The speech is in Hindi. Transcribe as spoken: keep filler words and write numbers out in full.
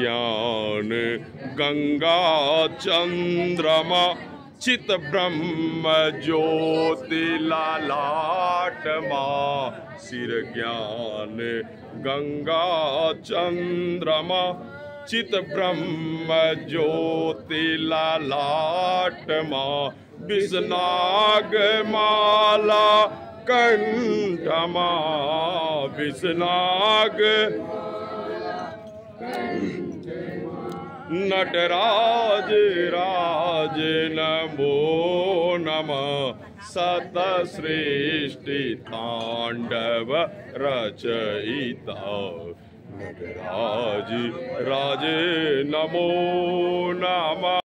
ज्ञान गंगा चंद्रमा चित ब्रह्म ज्योति ललाट माँ। सिर ज्ञान गंगा चंद्रमा चित ब्रह्म ज्योति ललाट माँ। विषनाग माला कंठ माँ। विषनाग नटराज राज नमो नमः। सत सृष्टि तांडव रचयिता नटराज राज नमो नमः।